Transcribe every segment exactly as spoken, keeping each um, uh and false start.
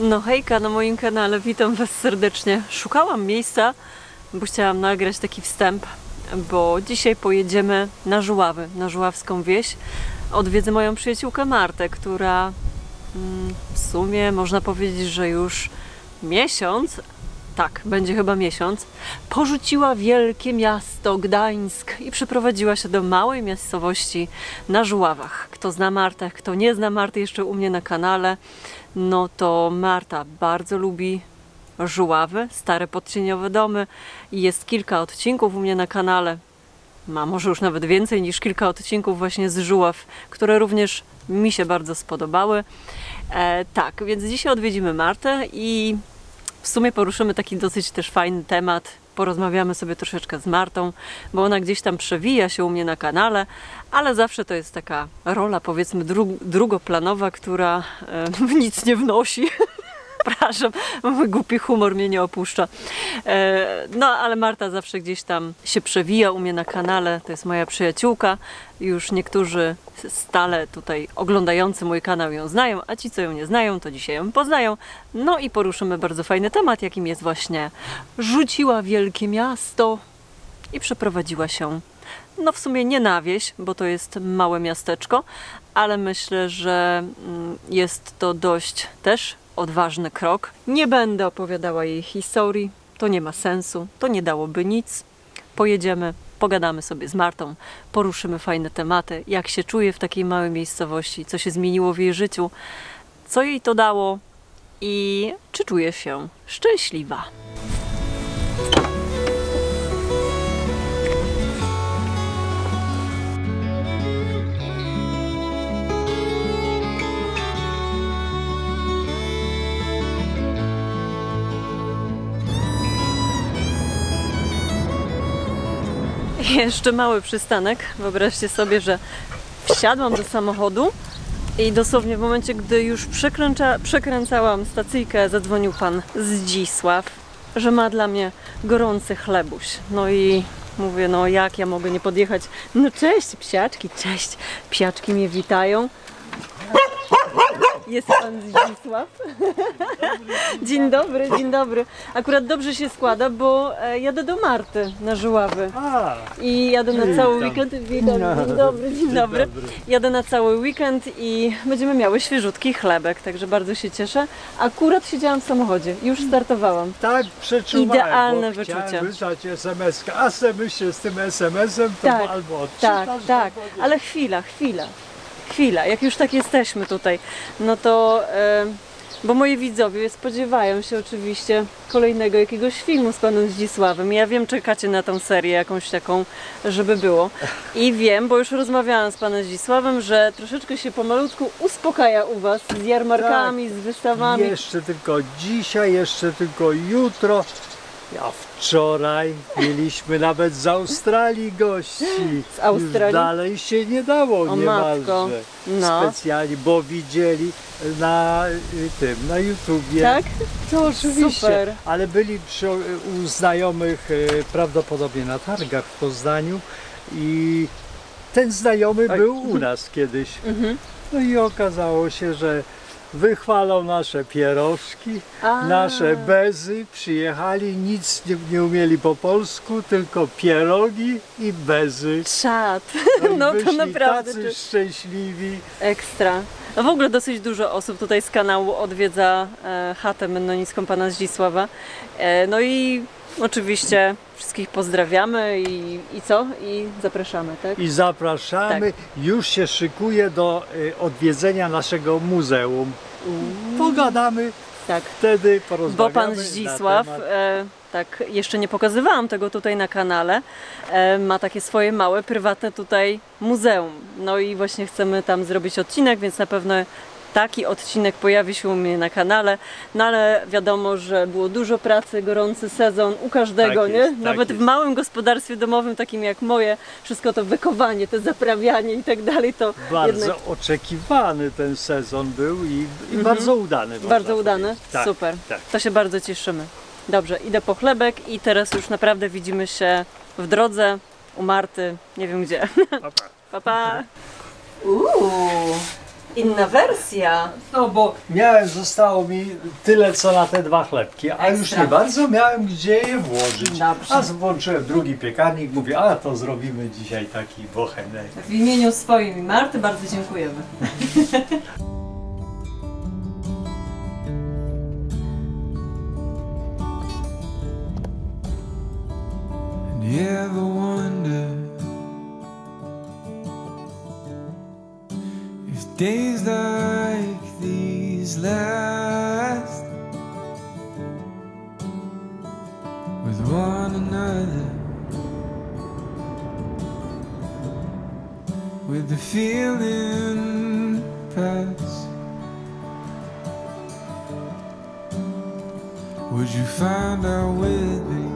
No hejka na moim kanale, witam Was serdecznie. Szukałam miejsca, bo chciałam nagrać taki wstęp, bo dzisiaj pojedziemy na Żuławy, na żuławską wieś. Odwiedzę moją przyjaciółkę Martę, która mm, w sumie można powiedzieć, że już miesiąc, tak, będzie chyba miesiąc, porzuciła wielkie miasto Gdańsk i przeprowadziła się do małej miejscowości na Żuławach. Kto zna Martę, kto nie zna Marty jeszcze u mnie na kanale, no to Marta bardzo lubi Żuławy, stare podcieniowe domy i jest kilka odcinków u mnie na kanale. Ma może już nawet więcej niż kilka odcinków właśnie z Żuław, które również mi się bardzo spodobały. E, tak, więc dzisiaj odwiedzimy Martę i w sumie poruszymy taki dosyć też fajny temat. Porozmawiamy sobie troszeczkę z Martą, bo ona gdzieś tam przewija się u mnie na kanale, ale zawsze to jest taka rola, powiedzmy, dru drugoplanowa, która e, nic nie wnosi. Przepraszam, mój głupi humor mnie nie opuszcza. E, no, ale Marta zawsze gdzieś tam się przewija u mnie na kanale. To jest moja przyjaciółka. Już niektórzy stale tutaj oglądający mój kanał ją znają, a ci, co ją nie znają, to dzisiaj ją poznają. No i poruszymy bardzo fajny temat, jakim jest właśnie rzuciła wielkie miasto i przeprowadziła się, no w sumie nie na wieś, bo to jest małe miasteczko, ale myślę, że jest to dość też odważny krok. Nie będę opowiadała jej historii, to nie ma sensu, to nie dałoby nic. Pojedziemy, pogadamy sobie z Martą, poruszymy fajne tematy, jak się czuje w takiej małej miejscowości, co się zmieniło w jej życiu, co jej to dało i czy czuje się szczęśliwa. Jeszcze mały przystanek. Wyobraźcie sobie, że wsiadłam do samochodu i dosłownie w momencie, gdy już przekręca, przekręcałam stacyjkę, zadzwonił pan Zdzisław, że ma dla mnie gorący chlebuś. No i mówię, no jak ja mogę nie podjechać? No cześć psiaczki, cześć. Psiaczki mnie witają. Jest pan Zdzisław. Dzień dobry, dzień dobry. Akurat dobrze się składa, bo jadę do Marty na Żuławy. I jadę na cały weekend. Witam, dzień dobry, dzień dobry. Jadę na cały weekend i będziemy miały świeżutki chlebek, także bardzo się cieszę. Akurat siedziałam w samochodzie, już startowałam. Tak, przeczuwałem, idealne bo wyczucie. Wysłać es em es ka, a se myślę z tym es em esem, to tak, albo odczytasz, tak, tak, ale chwila, chwila. Chwila, jak już tak jesteśmy tutaj, no to, e, bo moi widzowie spodziewają się oczywiście kolejnego jakiegoś filmu z panem Zdzisławem. Ja wiem, czekacie na tą serię jakąś taką, żeby było. I wiem, bo już rozmawiałam z panem Zdzisławem, że troszeczkę się pomalutku uspokaja u was z jarmarkami, tak, z wystawami. Jeszcze tylko dzisiaj, jeszcze tylko jutro. Ja wczoraj mieliśmy nawet z Australii gości. Z Australii? Już dalej się nie dało o niemalże. No. Specjalnie, bo widzieli na tym, na YouTubie. Tak? To oczywiście. Super. Ale byli przy, u znajomych prawdopodobnie na targach w Poznaniu i ten znajomy Oj. był u nas kiedyś. Mhm. No i okazało się, że wychwalą nasze pierożki, A. nasze bezy, przyjechali, nic nie, nie umieli po polsku, tylko pierogi i bezy. Czad, no, no to naprawdę. Tacy szczęśliwi. Ekstra. No w ogóle dosyć dużo osób tutaj z kanału odwiedza e, chatę mennonicką pana Zdzisława. E, no i oczywiście wszystkich pozdrawiamy i, i co? I zapraszamy, tak? I zapraszamy. Tak. Już się szykuje do y, odwiedzenia naszego muzeum. Mm. Pogadamy, tak. Wtedy porozmawiamy. Bo pan Zdzisław, e, tak, jeszcze nie pokazywałam tego tutaj na kanale, e, ma takie swoje małe, prywatne tutaj muzeum. No i właśnie chcemy tam zrobić odcinek, więc na pewno taki odcinek pojawi się u mnie na kanale, no ale wiadomo, że było dużo pracy, gorący sezon u każdego, tak nie? Jest, Nawet tak w małym gospodarstwie domowym, takim jak moje, wszystko to wykowanie, te zaprawianie i tak dalej, to bardzo jednak... oczekiwany ten sezon był i, i mhm. bardzo udany. Bardzo udany? Tak, super, tak. To się bardzo cieszymy. Dobrze, idę po chlebek i teraz już naprawdę widzimy się w drodze, u Marty, nie wiem gdzie. Pa, pa. Pa, pa. Uuu. Inna wersja. No bo miałem, zostało mi tyle co na te dwa chlebki, a Ekstra. już nie bardzo miałem gdzie je włożyć. Dobrze. A włączyłem drugi piekarnik, mówię, a to zrobimy dzisiaj taki bochenek. W imieniu swoim i Marty bardzo dziękujemy. You ever wonder if days like these last with one another, with the feeling pass? Would you find out with me?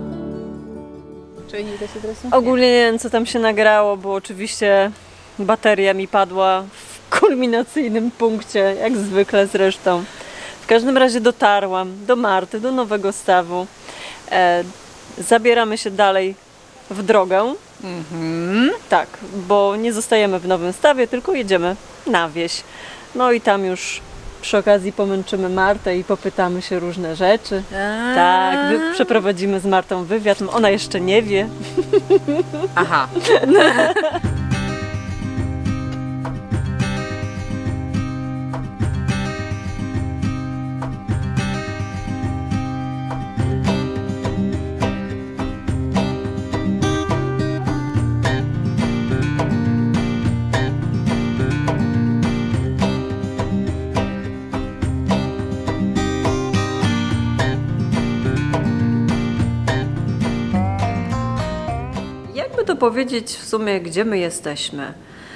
Ogólnie nie wiem, co tam się nagrało, bo oczywiście bateria mi padła w kulminacyjnym punkcie, jak zwykle zresztą. W każdym razie dotarłam do Marty, do Nowego Stawu. E, zabieramy się dalej w drogę. Mhm. Tak, bo nie zostajemy w Nowym Stawie, tylko jedziemy na wieś. No i tam już przy okazji pomęczymy Martę i popytamy się różne rzeczy. A. Tak, wy, przeprowadzimy z Martą wywiad. Ona jeszcze nie wie. Aha. Jakby to powiedzieć w sumie, gdzie my jesteśmy?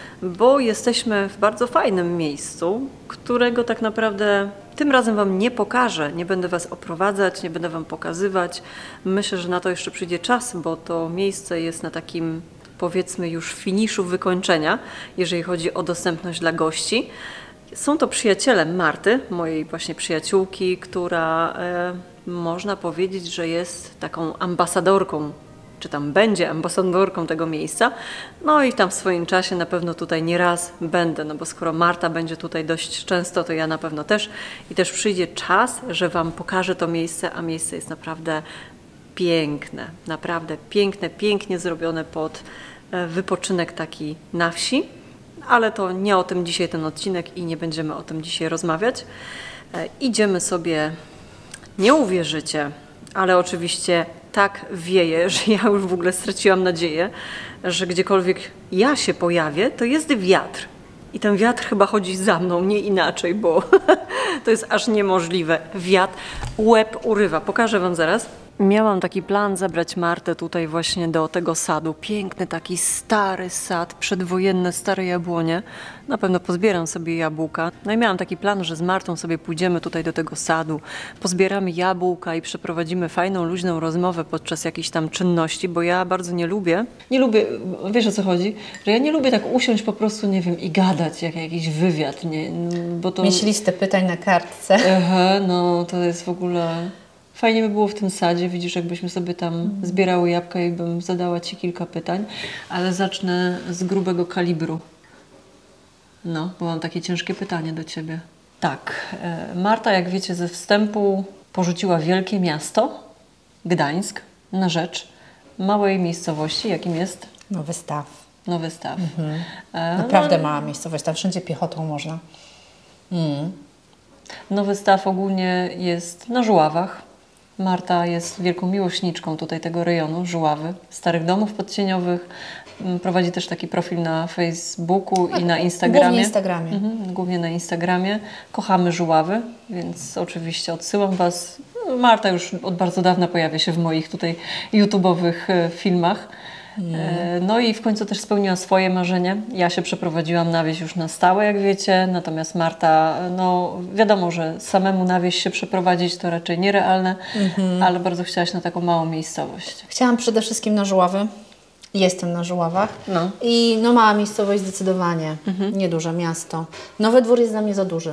Bo jesteśmy w bardzo fajnym miejscu, którego tak naprawdę tym razem Wam nie pokażę. Nie będę Was oprowadzać, nie będę Wam pokazywać. Myślę, że na to jeszcze przyjdzie czas, bo to miejsce jest na takim, powiedzmy, już finiszu wykończenia, jeżeli chodzi o dostępność dla gości. Są to przyjaciele Marty, mojej właśnie przyjaciółki, która e, można powiedzieć, że jest taką ambasadorką, czy tam będzie ambasadorką tego miejsca. No i tam w swoim czasie na pewno tutaj nie raz będę, no bo skoro Marta będzie tutaj dość często, to ja na pewno też. I też przyjdzie czas, że Wam pokażę to miejsce, a miejsce jest naprawdę piękne, naprawdę piękne, pięknie zrobione pod wypoczynek taki na wsi. Ale to nie o tym dzisiaj ten odcinek i nie będziemy o tym dzisiaj rozmawiać. E, idziemy sobie, nie uwierzycie, ale oczywiście tak wieje, że ja już w ogóle straciłam nadzieję, że gdziekolwiek ja się pojawię, to jest wiatr. I ten wiatr chyba chodzi za mną, nie inaczej, bo to jest aż niemożliwe. Wiatr, łeb urywa. Pokażę Wam zaraz. Miałam taki plan zabrać Martę tutaj właśnie do tego sadu. Piękny taki stary sad, przedwojenne stare jabłonie. Na pewno pozbieram sobie jabłka. No i miałam taki plan, że z Martą sobie pójdziemy tutaj do tego sadu, pozbieramy jabłka i przeprowadzimy fajną, luźną rozmowę podczas jakichś tam czynności, bo ja bardzo nie lubię. Nie lubię, wiesz o co chodzi? Że ja nie lubię tak usiąść po prostu, nie wiem, i gadać, jak jakiś wywiad, nie? Bo to... Mieć listę pytań na kartce. Aha, no to jest w ogóle... Fajnie by było w tym sadzie, widzisz, jakbyśmy sobie tam zbierały jabłka i bym zadała Ci kilka pytań, ale zacznę z grubego kalibru. No, bo mam takie ciężkie pytanie do Ciebie. Tak, Marta, jak wiecie ze wstępu, porzuciła wielkie miasto, Gdańsk, na rzecz małej miejscowości, jakim jest Nowy Staw. Nowy Staw. Mhm. E, Naprawdę no, mała miejscowość, tam wszędzie piechotą można. Mm. Nowy Staw ogólnie jest na Żuławach. Marta jest wielką miłośniczką tutaj tego rejonu, Żuławy, starych domów podcieniowych. Prowadzi też taki profil na Facebooku i na Instagramie. Głównie Instagramie. Mhm, głównie na Instagramie. Kochamy Żuławy, więc oczywiście odsyłam Was. Marta już od bardzo dawna pojawia się w moich tutaj YouTube'owych filmach. Mm. No i w końcu też spełniła swoje marzenie. Ja się przeprowadziłam na wieś już na stałe, jak wiecie, natomiast Marta, no wiadomo, że samemu na wieś się przeprowadzić to raczej nierealne, mm-hmm. ale bardzo chciałaś na taką małą miejscowość. Chciałam przede wszystkim na Żuławy. Jestem na Żuławach. No. I no mała miejscowość zdecydowanie, mm-hmm. nieduże miasto. Nowy Dwór jest dla mnie za duży.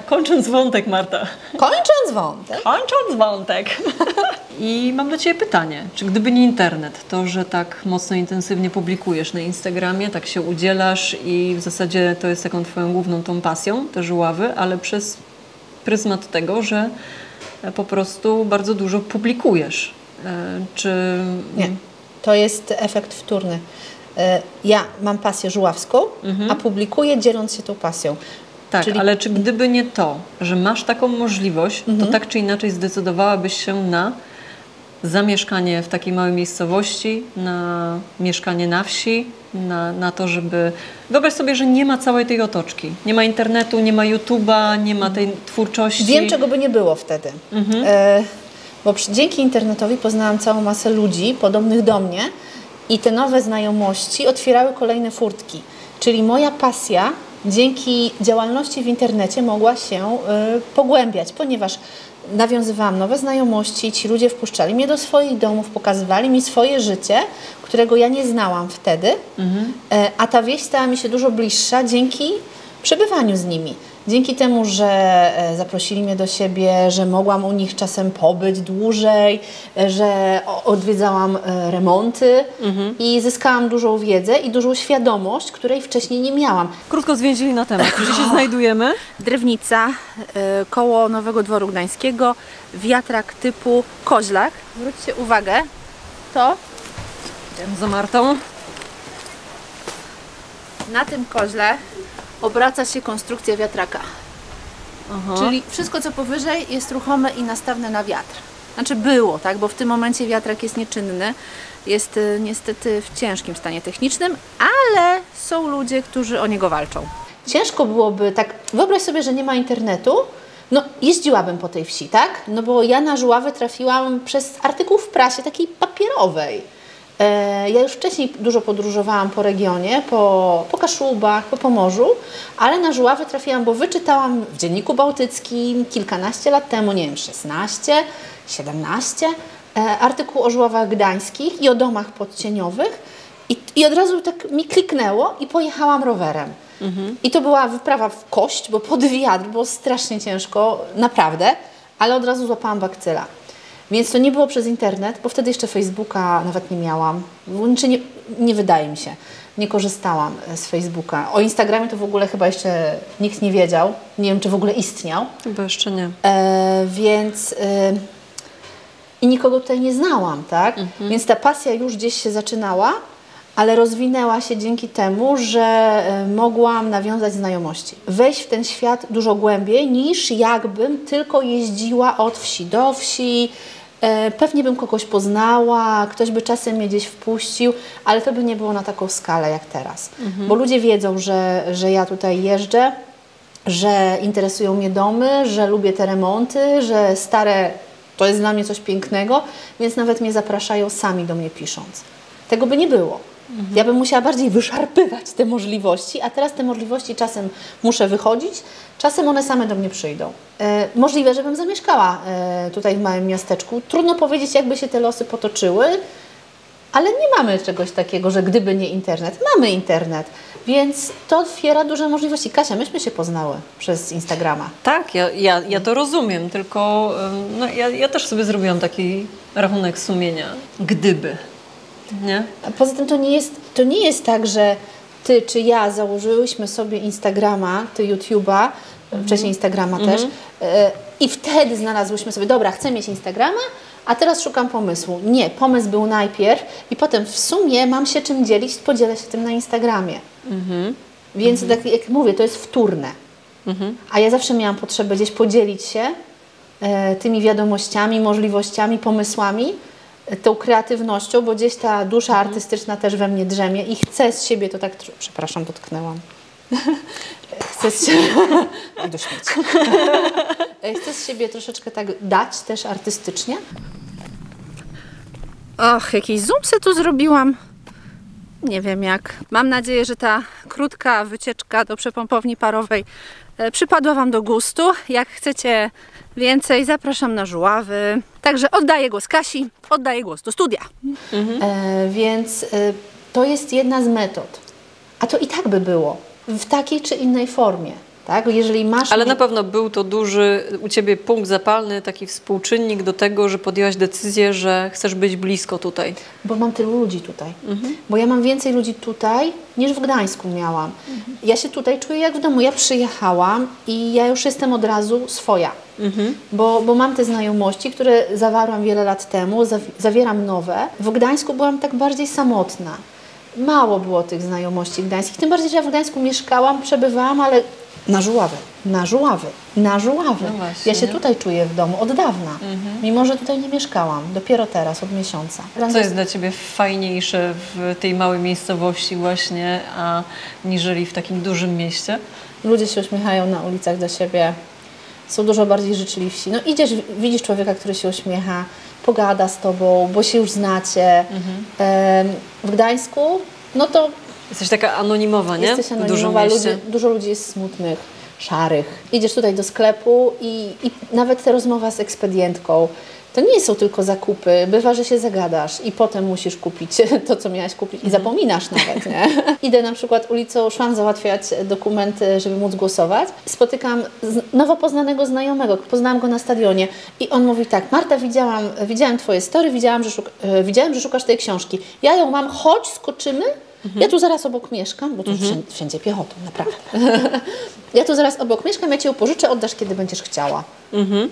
kończąc wątek, Marta. Kończąc wątek. Kończąc wątek. I mam do Ciebie pytanie. Czy gdyby nie internet, to, że tak mocno intensywnie publikujesz na Instagramie, tak się udzielasz i w zasadzie to jest taką Twoją główną tą pasją, te żuławy, ale przez pryzmat tego, że po prostu bardzo dużo publikujesz. Czy... Nie, to jest efekt wtórny. Ja mam pasję żuławską, mhm. a publikuję dzieląc się tą pasją. Tak, Czyli... ale czy gdyby nie to, że masz taką możliwość, mhm. to tak czy inaczej zdecydowałabyś się na zamieszkanie w takiej małej miejscowości, na mieszkanie na wsi, na, na to, żeby... Wyobraź sobie, że nie ma całej tej otoczki. Nie ma internetu, nie ma YouTube'a, nie ma tej twórczości. Wiem, czego by nie było wtedy. Mhm. E, bo przy, dzięki internetowi poznałam całą masę ludzi podobnych do mnie i te nowe znajomości otwierały kolejne furtki. Czyli moja pasja dzięki działalności w internecie mogła się y, pogłębiać, ponieważ nawiązywałam nowe znajomości, ci ludzie wpuszczali mnie do swoich domów, pokazywali mi swoje życie, którego ja nie znałam wtedy, mhm. e, a ta wieś stała mi się dużo bliższa dzięki przebywaniu z nimi. Dzięki temu, że e, zaprosili mnie do siebie, że mogłam u nich czasem pobyć dłużej, e, że o, odwiedzałam e, remonty mhm. i zyskałam dużą wiedzę i dużą świadomość, której wcześniej nie miałam. Krótko zwięźli na temat. Gdzie się znajdujemy? Drewnica, e, koło Nowego Dworu Gdańskiego, wiatrak typu koźlak. Zwróćcie uwagę, to Idziemy za Martą. Na tym koźle obraca się konstrukcja wiatraka. Aha. Czyli wszystko, co powyżej, jest ruchome i nastawne na wiatr. Znaczy było, tak? Bo w tym momencie wiatrak jest nieczynny. Jest y, niestety w ciężkim stanie technicznym, ale są ludzie, którzy o niego walczą. Ciężko byłoby tak... Wyobraź sobie, że nie ma internetu. No, jeździłabym po tej wsi, tak? No bo ja na żuławy trafiłam przez artykuł w prasie takiej papierowej. Ja już wcześniej dużo podróżowałam po regionie, po, po Kaszubach, po Pomorzu, ale na żuławy trafiłam, bo wyczytałam w Dzienniku Bałtyckim kilkanaście lat temu, nie wiem, szesnaście, siedemnaście, artykuł o żuławach gdańskich i o domach podcieniowych i, i od razu tak mi kliknęło i pojechałam rowerem. Mhm. I to była wyprawa w kość, bo pod wiatr było strasznie ciężko, naprawdę, ale od razu złapałam bakcyla. Więc to nie było przez internet, bo wtedy jeszcze Facebooka nawet nie miałam. Znaczy nie, nie wydaje mi się. Nie korzystałam z Facebooka. O Instagramie to w ogóle chyba jeszcze nikt nie wiedział. Nie wiem, czy w ogóle istniał. Chyba jeszcze nie. E, więc... E, I nikogo tutaj nie znałam, tak? Mhm. Więc ta pasja już gdzieś się zaczynała, ale rozwinęła się dzięki temu, że e, mogłam nawiązać znajomości. Wejść w ten świat dużo głębiej, niż jakbym tylko jeździła od wsi do wsi. Pewnie bym kogoś poznała, ktoś by czasem mnie gdzieś wpuścił, ale to by nie było na taką skalę jak teraz. Mhm. Bo ludzie wiedzą, że, że ja tutaj jeżdżę, że interesują mnie domy, że lubię te remonty, że stare to jest dla mnie coś pięknego, więc nawet mnie zapraszają sami do mnie pisząc. Tego by nie było. Mhm. Ja bym musiała bardziej wyszarpywać te możliwości, a teraz te możliwości czasem muszę wychodzić, czasem one same do mnie przyjdą. E, możliwe, żebym zamieszkała e, tutaj w małym miasteczku. Trudno powiedzieć, jakby się te losy potoczyły, ale nie mamy czegoś takiego, że gdyby nie internet. Mamy internet, więc to otwiera duże możliwości. Kasia, myśmy się poznały przez Instagrama. Tak, ja, ja, ja to rozumiem, tylko no, ja, ja też sobie zrobiłam taki rachunek sumienia. Gdyby. Nie? A poza tym to nie jest, to nie jest tak, że ty czy ja założyłyśmy sobie Instagrama, ty YouTube'a, mm-hmm. wcześniej Instagrama mm-hmm. też e, i wtedy znalazłyśmy sobie, dobra, chcę mieć Instagrama, a teraz szukam pomysłu. Nie, pomysł był najpierw i potem w sumie mam się czym dzielić, podzielę się tym na Instagramie. Mm-hmm. Więc mm-hmm. tak jak mówię, to jest wtórne. Mm-hmm. A ja zawsze miałam potrzebę gdzieś podzielić się e, tymi wiadomościami, możliwościami, pomysłami, tą kreatywnością, bo gdzieś ta dusza mhm. artystyczna też we mnie drzemie i chcę z siebie to tak... Przepraszam, dotknęłam. Chcę z siebie... I do śmieci. Chcę z siebie troszeczkę tak dać też artystycznie. Och, jakiś zoom se tu zrobiłam. Nie wiem jak. Mam nadzieję, że ta krótka wycieczka do przepompowni parowej przypadła Wam do gustu. Jak chcecie więcej, zapraszam na żuławy. Także oddaję głos Kasi, oddaję głos do studia. Mhm. E, więc e, to jest jedna z metod. A to i tak by było. W takiej czy innej formie. Tak? Jeżeli masz... Ale na pewno był to duży u Ciebie punkt zapalny, taki współczynnik do tego, że podjęłaś decyzję, że chcesz być blisko tutaj. Bo mam tylu ludzi tutaj. Mhm. Bo ja mam więcej ludzi tutaj, niż w Gdańsku miałam. Mhm. Ja się tutaj czuję jak w domu. Ja przyjechałam i ja już jestem od razu swoja. Mhm. Bo, bo mam te znajomości, które zawarłam wiele lat temu, zawieram nowe. W Gdańsku byłam tak bardziej samotna. Mało było tych znajomości gdańskich. Tym bardziej, że ja w Gdańsku mieszkałam, przebywałam, ale na Żuławy, na Żuławy, na Żuławy. No właśnie, ja się nie? tutaj czuję w domu od dawna, mhm. mimo że tutaj nie mieszkałam. Dopiero teraz, od miesiąca. Co jest dla Ciebie fajniejsze w tej małej miejscowości właśnie, a niżeli w takim dużym mieście? Ludzie się uśmiechają na ulicach do siebie, są dużo bardziej życzliwsi. No idziesz, widzisz człowieka, który się uśmiecha, pogada z Tobą, bo się już znacie. Mhm. W Gdańsku, no to... Jesteś taka anonimowa, nie? Jesteś anonimowa, ludzi, dużo ludzi jest smutnych, szarych. Idziesz tutaj do sklepu i, i nawet ta rozmowa z ekspedientką, to nie są tylko zakupy. Bywa, że się zagadasz i potem musisz kupić to, co miałaś kupić i zapominasz nawet, nie? Idę na przykład ulicą, szłam załatwiać dokumenty, żeby móc głosować. Spotykam nowo poznanego znajomego, poznałam go na stadionie i on mówi tak: Marta, widziałam, widziałam Twoje story, widziałam że, szuk widziałam, że szukasz tej książki. Ja ją mam, chodź, skoczymy. Mhm. Ja tu zaraz obok mieszkam, bo tu mhm. wszędzie, wszędzie piechotą, naprawdę. Ja tu zaraz obok mieszkam, ja Ci ją pożyczę, oddasz, kiedy będziesz chciała. Mhm.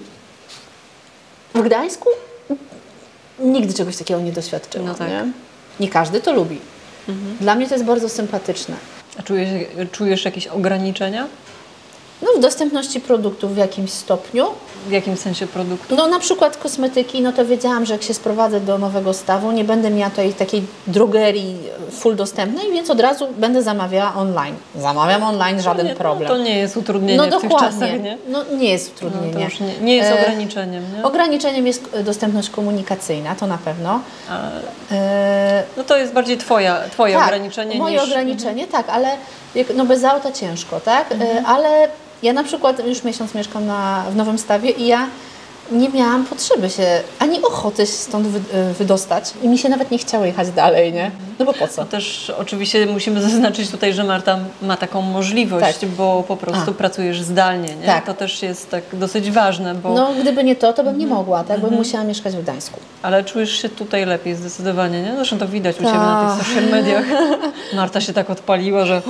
W Gdańsku nigdy czegoś takiego nie doświadczyłam. No tak. nie? nie każdy to lubi. Mhm. Dla mnie to jest bardzo sympatyczne. A czujesz, czujesz jakieś ograniczenia? No, w dostępności produktów w jakimś stopniu. W jakim sensie produktów? No na przykład kosmetyki, no to wiedziałam, że jak się sprowadzę do nowego stawu, nie będę miała tutaj takiej drogerii full dostępnej, więc od razu będę zamawiała online. Zamawiam online, żaden nie, problem. To nie jest utrudnienie no, w tych czasach, nie? No nie jest utrudnienie. No, to już nie, nie jest ograniczeniem, nie? E, ograniczeniem jest dostępność komunikacyjna, to na pewno. A, e, no to jest bardziej twoja, twoje tak, ograniczenie moje niż... ograniczenie, mhm. tak, ale no bez auta ciężko, tak? Mhm. E, ale ja na przykład już miesiąc mieszkam na, w Nowym Stawie i ja nie miałam potrzeby się, ani ochoty się stąd wy, wydostać i mi się nawet nie chciało jechać dalej, nie? No bo po co? No też oczywiście musimy zaznaczyć tutaj, że Marta ma taką możliwość, tak. bo po prostu A. pracujesz zdalnie, nie? Tak. To też jest tak dosyć ważne, bo... No gdyby nie to, to bym nie mogła, tak? Bym musiała mieszkać w Gdańsku. Ale czujesz się tutaj lepiej zdecydowanie, nie? Zresztą to widać u Ciebie na tych social mediach. Marta się tak odpaliła, że...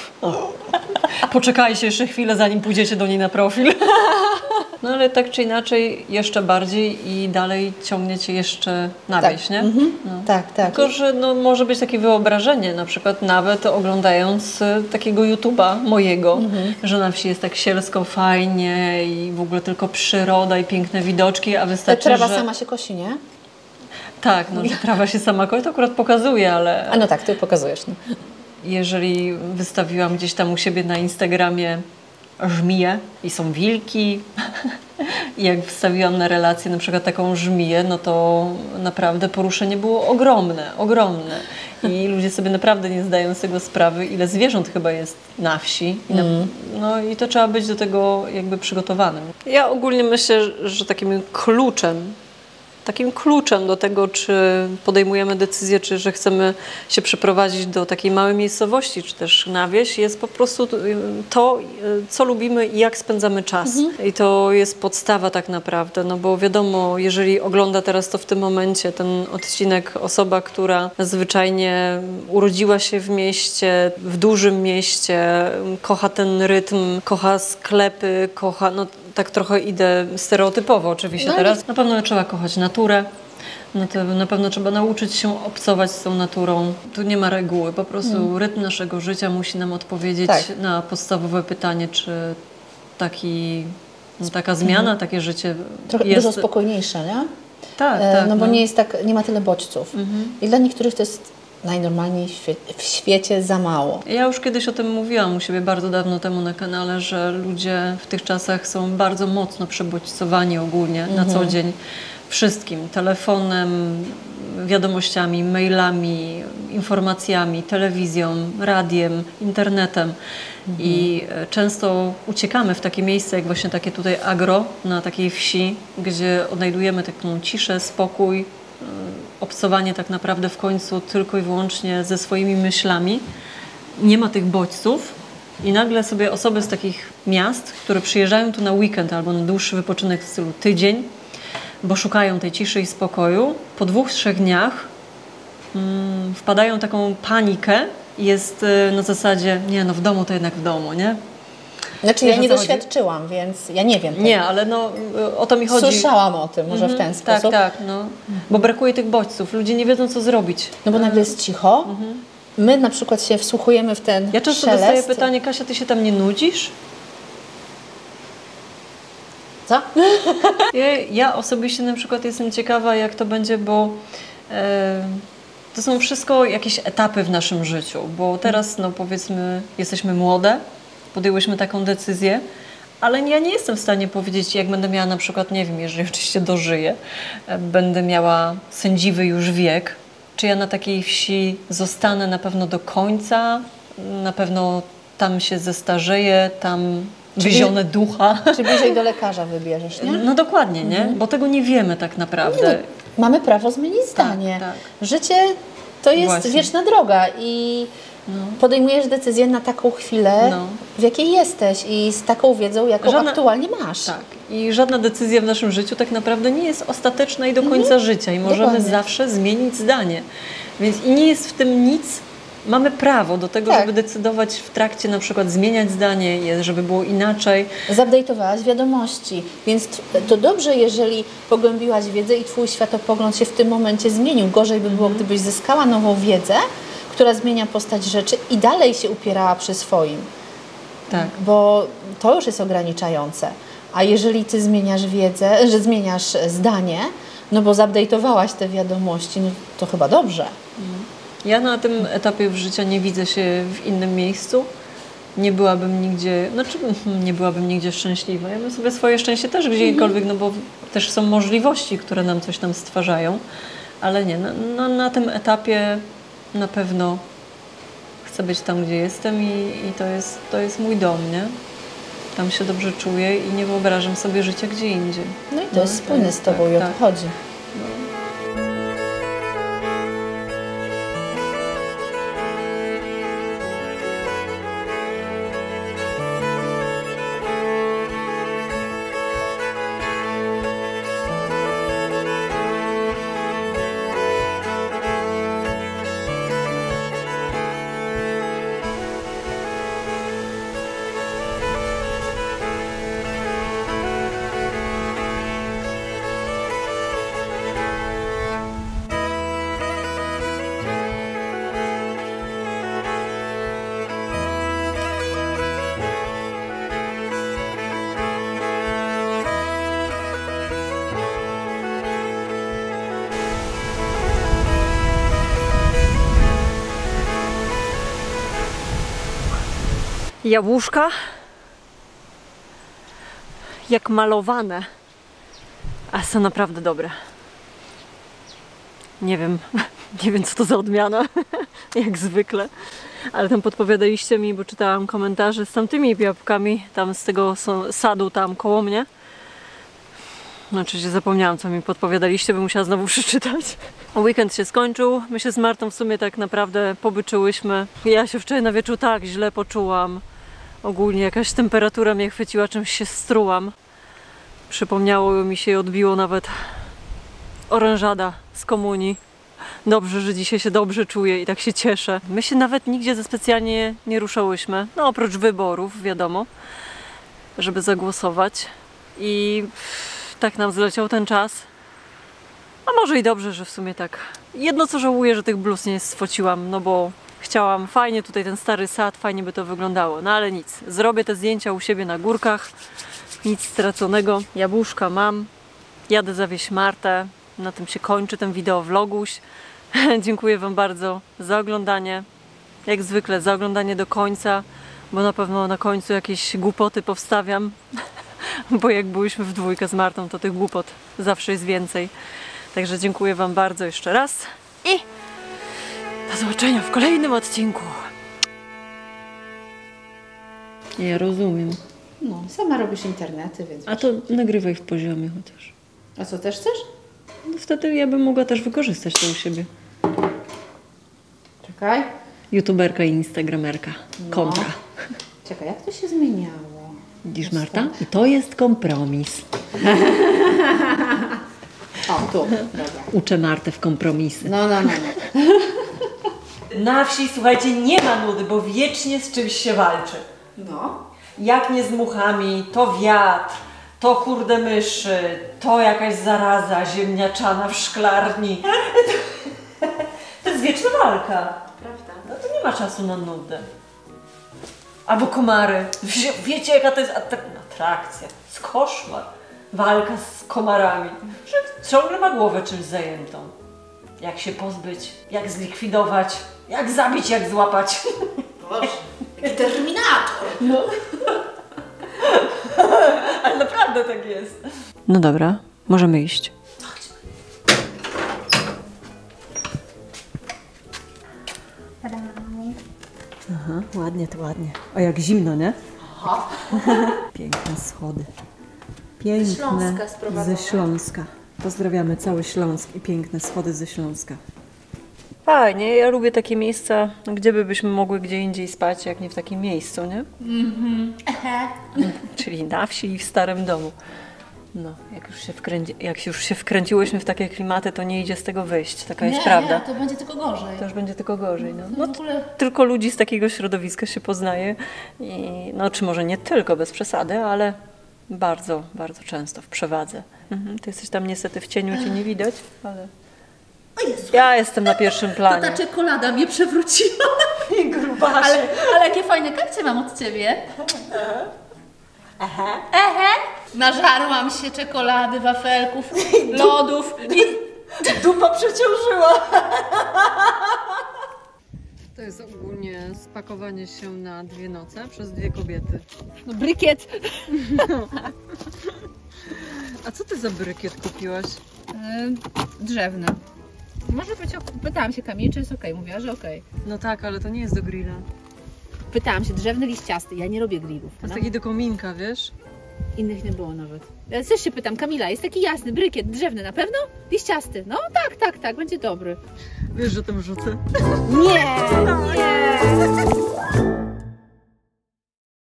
Poczekajcie jeszcze chwilę, zanim pójdziecie do niej na profil. No ale tak czy inaczej jeszcze bardziej i dalej ciągnie Cię jeszcze na tak. wieś, nie? Mhm. No. Tak, tak. Tylko, że no, może być takie wyobrażenie, na przykład nawet oglądając takiego YouTube'a mojego, mhm. że na wsi jest tak sielsko, fajnie i w ogóle tylko przyroda i piękne widoczki, a wystarczy, trawa że... sama się kosi, nie? Tak, no, że trawa się sama kosi, to akurat pokazuje, ale... A no tak, Ty pokazujesz. No. Jeżeli wystawiłam gdzieś tam u siebie na Instagramie żmiję i są wilki i jak wstawiłam na relację na przykład taką żmiję, no to naprawdę poruszenie było ogromne, ogromne. I ludzie sobie naprawdę nie zdają z tego sprawy, ile zwierząt chyba jest na wsi. I na, mm. No i to trzeba być do tego jakby przygotowanym. Ja ogólnie myślę, że takim kluczem Takim kluczem do tego, czy podejmujemy decyzję, czy że chcemy się przeprowadzić do takiej małej miejscowości, czy też na wieś, jest po prostu to, co lubimy i jak spędzamy czas. Mhm. I to jest podstawa tak naprawdę, no bo wiadomo, jeżeli ogląda teraz to w tym momencie ten odcinek osoba, która zwyczajnie urodziła się w mieście, w dużym mieście, kocha ten rytm, kocha sklepy, kocha... No, tak trochę idę stereotypowo oczywiście no, teraz. Na pewno trzeba kochać naturę, na, to, na pewno trzeba nauczyć się obcować z tą naturą. Tu nie ma reguły, po prostu hmm. rytm naszego życia musi nam odpowiedzieć tak. na podstawowe pytanie, czy taki, no, taka zmiana, hmm. takie życie trochę jest... dużo spokojniejsze, nie? Tak, e, tak. No bo no. nie jest tak, nie ma tyle bodźców. Mhm. I dla niektórych to jest najnormalniej w, świe w świecie za mało. Ja już kiedyś o tym mówiłam u siebie bardzo dawno temu na kanale, że ludzie w tych czasach są bardzo mocno przebodźcowani ogólnie mhm. na co dzień wszystkim. Telefonem, wiadomościami, mailami, informacjami, telewizją, radiem, internetem. Mhm. I często uciekamy w takie miejsce, jak właśnie takie tutaj agro, na takiej wsi, gdzie odnajdujemy taką ciszę, spokój, obcowanie tak naprawdę w końcu tylko i wyłącznie ze swoimi myślami. Nie ma tych bodźców I nagle sobie osoby z takich miast, które przyjeżdżają tu na weekend albo na dłuższy wypoczynek w stylu tydzień, bo szukają tej ciszy i spokoju, po dwóch, trzech dniach mm, wpadają w taką panikę i jest y, na zasadzie, nie no w domu to jednak w domu, nie? Znaczy Wiesz, ja nie o co chodzi? doświadczyłam, więc ja nie wiem. Tego. Nie, ale no y, o to mi chodzi. Słyszałam o tym, może Mhm, w ten sposób. Tak, tak, no. Bo brakuje tych bodźców, ludzie nie wiedzą co zrobić. No bo nagle jest cicho. My na przykład się wsłuchujemy w ten Ja często szelest. dostaję pytanie, Kasia, ty się tam nie nudzisz? Co? Ja, ja osobiście na przykład jestem ciekawa, jak to będzie, bo e, to są wszystko jakieś etapy w naszym życiu, bo teraz, no powiedzmy, jesteśmy młode, podjęłyśmy taką decyzję, ale ja nie jestem w stanie powiedzieć, jak będę miała na przykład, nie wiem, jeżeli oczywiście dożyję, e, będę miała sędziwy już wiek, czy ja na takiej wsi zostanę na pewno do końca, na pewno tam się zestarzeję, tam wyzionę ducha. Czy bliżej do lekarza wybierzesz, nie? No dokładnie, nie? Bo tego nie wiemy tak naprawdę. Mamy prawo zmienić zdanie. tak. Życie to jest Właśnie. wieczna droga i podejmujesz decyzję na taką chwilę, No. w jakiej jesteś i z taką wiedzą, jaką Żadna- aktualnie masz. Tak. I żadna decyzja w naszym życiu tak naprawdę nie jest ostateczna i do końca życia. I możemy Dokładnie. zawsze zmienić zdanie. Więc i nie jest w tym nic. Mamy prawo do tego, Tak. żeby decydować w trakcie, na przykład zmieniać zdanie, je- żeby było inaczej. Zupdate'owałaś wiadomości, więc t- to dobrze, jeżeli pogłębiłaś wiedzę i twój światopogląd się w tym momencie zmienił. Gorzej by było, gdybyś zyskała nową wiedzę, która zmienia postać rzeczy i dalej się upierała przy swoim. Tak. Bo to już jest ograniczające. A jeżeli ty zmieniasz wiedzę, że zmieniasz zdanie, no bo zupdate'owałaś te wiadomości, no to chyba dobrze. Ja na tym etapie w życiu nie widzę się w innym miejscu. Nie byłabym nigdzie, znaczy nie byłabym nigdzie szczęśliwa. Ja bym sobie swoje szczęście też gdziekolwiek, no bo też są możliwości, które nam coś tam stwarzają. Ale nie, na, na, na tym etapie na pewno chcę być tam, gdzie jestem i, i to jest, to jest mój dom, nie? Tam się dobrze czuję i nie wyobrażam sobie życia gdzie indziej. No i to jest spójne z tobą tak, i o to tak. chodzi. Jabłuszka jak malowane, a są naprawdę dobre. Nie wiem, nie wiem co to za odmiana, jak zwykle, ale tam podpowiadaliście mi, bo czytałam komentarze z tamtymi jabłkami, tam z tego są- sadu tam koło mnie. No, oczywiście zapomniałam, co mi podpowiadaliście, bym musiała znowu przeczytać. Weekend się skończył, my się z Martą w sumie tak naprawdę pobyczyłyśmy. Ja się wczoraj na wieczór tak źle poczułam. Ogólnie jakaś temperatura mnie chwyciła, czymś się strułam. Przypomniało mi się i odbiło nawet orężada z komunii. Dobrze, że dzisiaj się dobrze czuję i tak się cieszę. My się nawet nigdzie za specjalnie nie ruszałyśmy, no oprócz wyborów, wiadomo, żeby zagłosować. I tak nam zleciał ten czas. A może i dobrze, że w sumie tak. Jedno co żałuję, że tych bluz nie sfociłam, no bo chciałam fajnie tutaj ten stary sad, fajnie by to wyglądało. No ale nic, zrobię te zdjęcia u siebie na górkach. Nic straconego. Jabłuszka mam. Jadę zawieźć Martę. Na tym się kończy ten wideo vloguś. Dziękuję Wam bardzo za oglądanie. Jak zwykle za oglądanie do końca, bo na pewno na końcu jakieś głupoty powstawiam. Bo jak byliśmy w dwójkę z Martą, to tych głupot zawsze jest więcej. Także dziękuję Wam bardzo jeszcze raz i do zobaczenia w kolejnym odcinku. Ja rozumiem. No, sama robisz internety, więc... A to nagrywaj w poziomie chociaż. A co, też chcesz? No wtedy ja bym mogła też wykorzystać to u siebie. Czekaj. YouTuberka i instagramerka. Kontra. Czekaj, jak to się zmieniało? Widzisz, Marta? I to jest kompromis. O, tu, dobra. Uczę Martę w kompromisy. No, no, no, no. Na wsi, słuchajcie, nie ma nudy, bo wiecznie z czymś się walczy. No. Jak nie z muchami, to wiatr, to kurde myszy, to jakaś zaraza ziemniaczana w szklarni. To jest wieczna walka. Prawda. No to nie ma czasu na nudę. Albo komary. Wie, wiecie jaka to jest atrakcja? Z koszmar. Walka z komarami. Że ciągle ma głowę czymś zajętą. Jak się pozbyć, jak zlikwidować, jak zabić, jak złapać. Boże, jaki terminator. No. Ale naprawdę tak jest. No dobra, możemy iść. Aha, ładnie to ładnie. A jak zimno, nie? Aha. Piękne schody. Piękne. Ze Śląska sprowadzone. Ze Śląska. Pozdrawiamy cały Śląsk i piękne schody ze Śląska. Fajnie, ja lubię takie miejsca, gdzie by byśmy mogły gdzie indziej spać, jak nie w takim miejscu, nie? Mhm. Czyli na wsi i w starym domu. No, jak już się, wkręci, jak już się wkręciłyśmy w takie klimaty, to nie idzie z tego wyjść. Taka Nie, jest prawda. nie, to będzie tylko gorzej. To już będzie tylko gorzej. No. No, w ogóle... tylko ludzi z takiego środowiska się poznaje. I, no, czy może nie tylko, bez przesady, ale bardzo, bardzo często w przewadze. Mhm. Ty jesteś tam niestety w cieniu, cię nie widać, ale... O Jezu, Ja jestem na pierwszym to planie. ta czekolada mnie przewróciła. I grubasie. Ale, ale jakie fajne kapcie mam od Ciebie. Aha. Ehe. Nażarłam się czekolady, wafelków, lodów i... Dupa przeciążyła. To jest ogólnie spakowanie się na dwie noce przez dwie kobiety. No, brykiet. A co ty za brykiet kupiłaś? Yy, drzewny. Może być, ok- pytałam się Kamili, czy jest okej. Mówiła, że okej. No tak, ale to nie jest do grilla. Pytałam się, drzewny liściasty. Ja nie robię grillów. To jest taki do kominka, wiesz? Innych nie było nawet. Ja też się pytam, Kamila, jest taki jasny brykiet, drzewny, na pewno? Liściasty. No tak, tak, tak, będzie dobry. Wiesz, że tam rzucę? Nie, nie.